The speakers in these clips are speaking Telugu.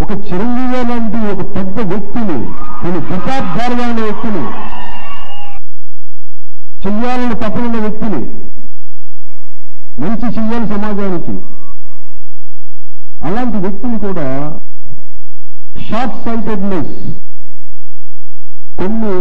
ఒక చిరంజీవి లాంటి ఒక పెద్ద వ్యక్తిని, కొన్ని దశాబ్దాలుగా ఉన్న వ్యక్తిని, చెయ్యాలని తప్పనున్న వ్యక్తిని, మంచి చెయ్యాలి సమాజానికి, అలాంటి వ్యక్తిని కూడా షార్ట్ సైటెడ్నెస్ కొన్ని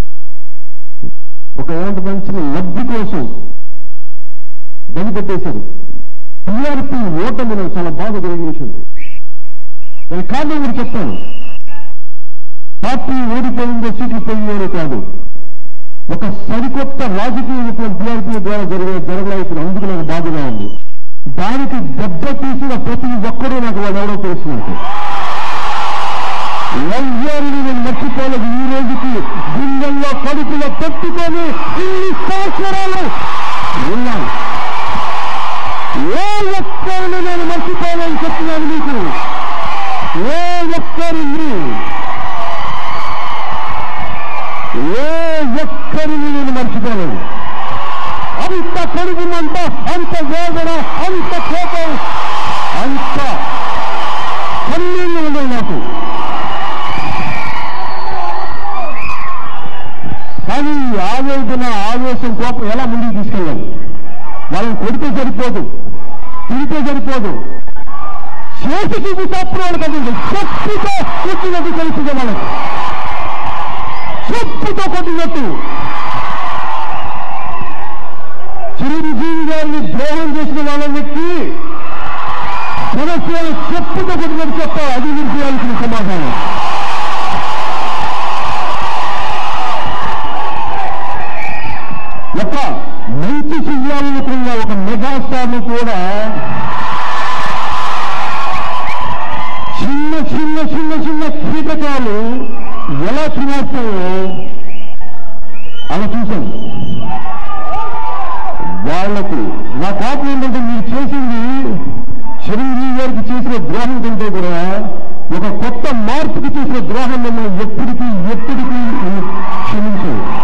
ఒక మంచి లబ్ధి కోసం బలిపెట్టేశారు. టీఆర్పీ ఓటమి నాకు చాలా బాగా కలిగించింది. నేను కారణం మీరు చెప్తాను. పార్టీ ఓడిపోయిందో సీట్లు పోయిందో కాదు, ఒక సరికొత్త రాజకీయ విప్లవం టీఆర్పీ ద్వారా జరగలేదు. అందుకు నాకు బాధగా ఉంది. దానికి దెబ్బ తీసిన ప్రతి ఒక్కరూ నాకు వాడు ఎవరో తెలుసుకున్నట్టు. వైద్యాన్ని నేను మర్చిపోలేదు. ఈ రోజుకి గుండెల్లో కడుపులో పెట్టుకొని ఇన్ని సంవత్సరాలు ఉన్నాను. ఏ ఒక్కరిని నేను మర్చిపోవాలని చెప్తున్నాను మీకు. ఏ ఒక్కరిని నేను మర్చిపోలేదు. అంత కడుగుమంట, అంత వేదన, అంత కోపం, అంత కన్నీళ్ళు ఉన్నాయి నాకు. కానీ ఆవేదన, ఆవేశం, కోపం ఎలా ముందుకు తీసుకెళ్ళాలి? వాళ్ళని కొడితే సరిపోదు, తిరిగితే సరిపోదు, చేసి చూపిస్తప్పుడు వాళ్ళు కదండి. చెప్పుతో కొట్టినట్టు తెలుస్తుంది వాళ్ళకి, చెప్పుతో కొట్టినట్టు. చిరంజీవి గారిని ద్రోహం చేసిన వాళ్ళని జనసేన చెప్పుతో కొట్టినట్టు చెప్పాలి. అది మీరు చేయాల్సిన సమాధానం. ఒక మంచి చెయ్యాలనుకున్న ఒక మెగాస్టార్ను కూడా చిన్న చిన్న చిన్న చిన్న కీటకాలు ఎలా తినేస్తాయో అలా చూశాను. వాళ్లకు నా కోపం ఏంటంటే, మీరు చేసింది చిరంజీవి గారికి చేసిన ద్రోహం కంటే కూడా ఒక కొత్త మార్పుకి చేసిన ద్రోహం మిమ్మల్ని ఎప్పటికీ క్షమించదు.